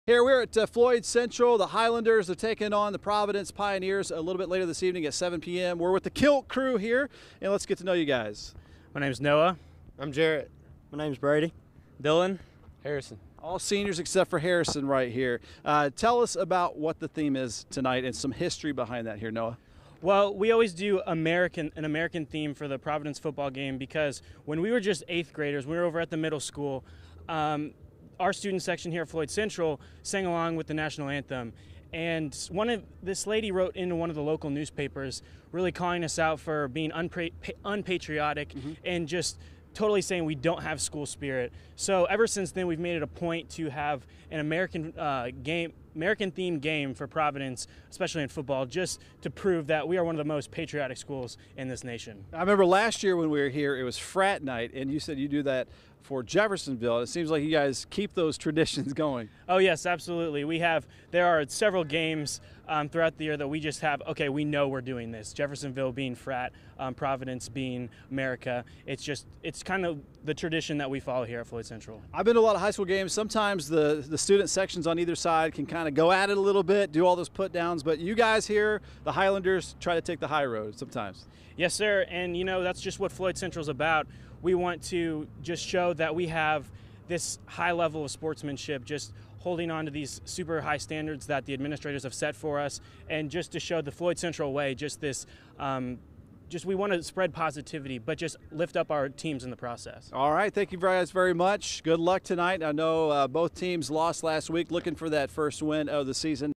Here we're at Floyd Central. The Highlanders are taking on the Providence Pioneers a little bit later this evening at 7 p.m. We're with the Kilt crew here, and let's get to know you guys. My name's Noah. I'm Jarrett. My name's Brady. Dylan. Harrison. All seniors except for Harrison right here. Tell us about what the theme is tonight and some history behind that here, Noah. Well, we always do an American theme for the Providence football game because when we were just 8th graders, we were over at the middle school, our student section here at Floyd Central sang along with the national anthem. And this lady wrote into one of the local newspapers really calling us out for being unpatriotic and just totally saying we don't have school spirit. So ever since then, we've made it a point to have an American-themed game for Providence, especially in football, just to prove that we are one of the most patriotic schools in this nation. I remember last year when we were here, it was frat night, and you said you do that for Jeffersonville. It seems like you guys keep those traditions going. Oh yes, absolutely. There are several games throughout the year that we just have, okay, we know we're doing this. Jeffersonville being frat, Providence being America. It's kind of the tradition that we follow here at Floyd Central. I've been to a lot of high school games. Sometimes the student sections on either side can kind of go at it a little bit, do all those put downs, but you guys here, the Highlanders, try to take the high road sometimes. Yes, sir, and you know, that's just what Floyd Central's about. We want to just show that we have this high level of sportsmanship, just holding on to these super high standards that the administrators have set for us, and just to show the Floyd Central way, we want to spread positivity, but just lift up our teams in the process. All right, thank you guys very much. Good luck tonight. I know both teams lost last week, looking for that first win of the season.